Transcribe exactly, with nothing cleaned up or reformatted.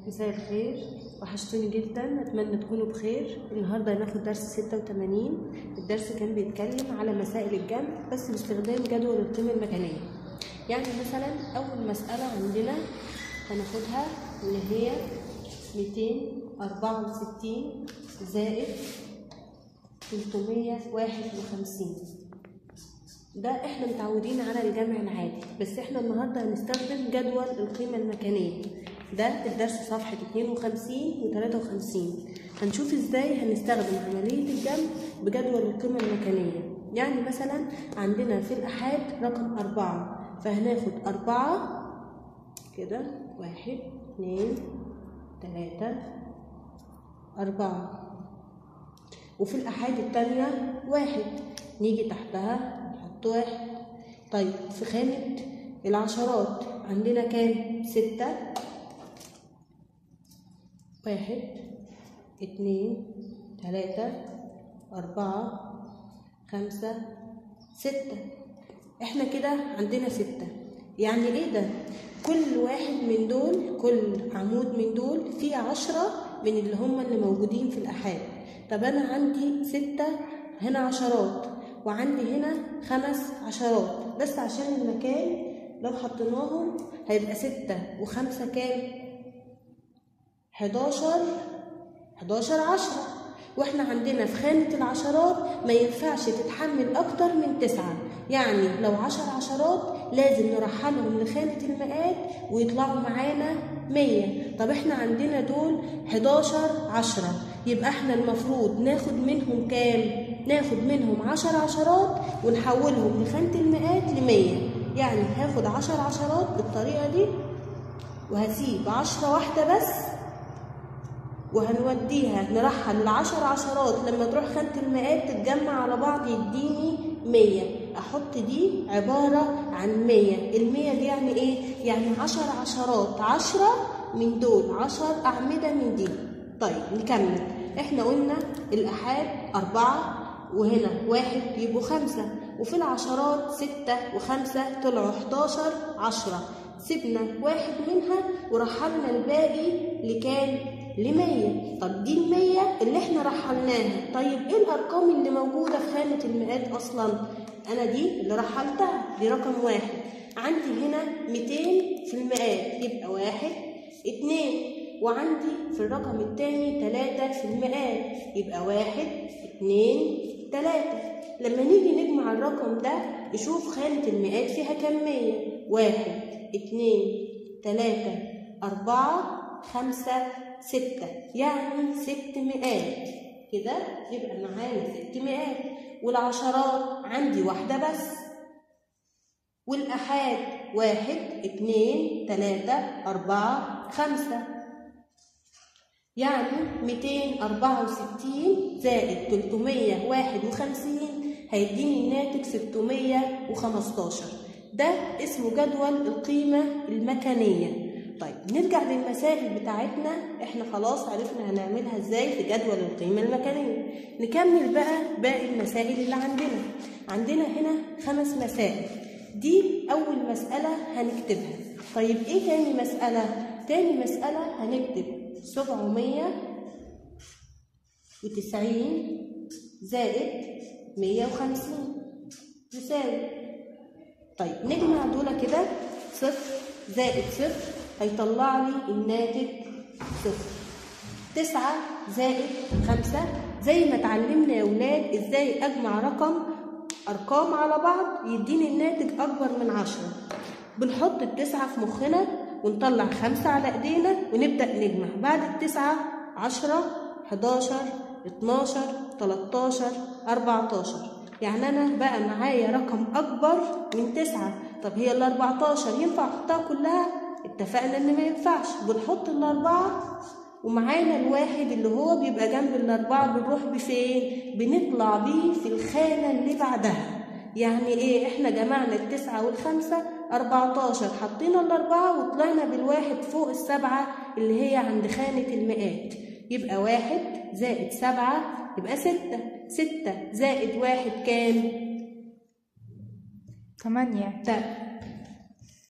مساء الخير، وحشتوني جدا. اتمنى تكونوا بخير. النهارده هناخد درس ستة وتمانين. الدرس كان بيتكلم على مسائل الجمع بس باستخدام جدول القيمة المكانية. يعني مثلا اول مسألة عندنا هناخدها اللي هي ميتين أربعة وستين زائد تلتمية واحد وخمسين. ده احنا متعودين على الجمع العادي، بس احنا النهارده هنستخدم جدول القيمة المكانية. ده الدرس صفحة اتنين وخمسين و تلاتة وخمسين. هنشوف ازاي هنستخدم عملية الجمع بجدول القيمة المكانية. يعني مثلا عندنا في الأحاد رقم أربعة، فهناخد أربعة كده، واحد اتنين تلاتة أربعة. وفي الأحاد التانية واحد، نيجي تحتها نحط واحد. طيب في خانة العشرات عندنا كام؟ ستة، واحد اتنين تلاتة أربعة خمسة ستة. احنا كده عندنا ستة. يعني ايه ده؟ كل واحد من دول، كل عمود من دول فيه عشرة من اللي هم اللي موجودين في الأحاد. طب أنا عندي ستة هنا عشرات، وعندي هنا خمس عشرات، بس عشان المكان لو حطيناهم هيبقى ستة وخمسة كام؟ حداشر. حداشر عشرة. واحنا عندنا في خانة العشرات ما ينفعش تتحمل أكتر من تسعة. يعني لو عشر عشرات لازم نرحلهم لخانة المئات ويطلعوا معانا مية. طب احنا عندنا دول حداشر عشرة، يبقى احنا المفروض ناخد منهم كام؟ ناخد منهم عشر عشرات ونحولهم لخانة المئات لمية. يعني هاخد عشر عشرات بالطريقة دي، وهسيب عشرة واحدة بس، وهنوديها نرحل العشر عشرات لما تروح خانة المئات تتجمع على بعض يديني مية. احط دي عبارة عن مية. المية دي يعني ايه؟ يعني عشر عشرات، عشرة من دول، عشر أعمدة من دي. طيب نكمل. احنا قلنا الأحاد أربعة وهنا واحد يبقوا خمسة، وفي العشرات ستة وخمسة طلعوا حداشر عشرة. سيبنا واحد منها ورحلنا الباقي لكام؟ لمية. طب دي المية اللي احنا رحلناها. طيب ايه الارقام اللي موجودة في خانة المئات اصلا؟ انا دي اللي رحلتها، دي رقم واحد. عندي هنا ميتين في المئات، يبقى واحد اتنين. وعندي في الرقم التاني تلاتة في المئات، يبقى واحد اتنين تلاتة. لما نيجي نجمع الرقم ده نشوف خانة المئات فيها كام مية؟ واحد اتنين تلاتة أربعة خمسة ستة، يعني ست مئات. كده يبقى معانا ست مئات. والعشرات عندي واحدة بس. والأحاد واحد اتنين تلاتة أربعة خمسة، يعني ميتين أربعة وستين زائد تلتمية واحد وخمسين هيديني الناتج ستمية وخمستاشر. ده اسمه جدول القيمة المكانية. طيب نرجع للمسائل بتاعتنا. احنا خلاص عرفنا هنعملها ازاي في جدول القيمة المكانية. نكمل بقى باقي المسائل اللي عندنا. عندنا هنا خمس مسائل. دي أول مسألة هنكتبها. طيب ايه تاني مسألة؟ تاني مسألة هنكتب سبعمية وتسعين زائد مية وخمسين يساوي. طيب نجمع دول كده، صفر زائد صفر هيطلع لي الناتج صفر. تسعة زائد خمسة، زي ما اتعلمنا يا ولاد ازاي اجمع رقم ارقام على بعض يديني الناتج اكبر من عشرة. بنحط التسعة في مخنا ونطلع خمسة على ايدينا ونبدأ نجمع. بعد التسعة عشرة حداشر اتناشر تلاتاشر أربعتاشر. يعني أنا بقى معايا رقم أكبر من تسعة. طب هي ال أربعتاشر ينفع أحطها كلها؟ اتفقنا إن ما ينفعش. بنحط الأربعة ومعانا الواحد اللي هو بيبقى جنب الأربعة، بنروح بفين؟ بنطلع بيه في الخانة اللي بعدها. يعني إيه؟ إحنا جمعنا التسعة والخمسة أربعتاشر، حطينا الأربعة وطلعنا بالواحد فوق السبعة اللي هي عند خانة المئات. يبقى واحد زائد سبعة يبقى ستة. ستة زائد واحد كام؟ تمانية.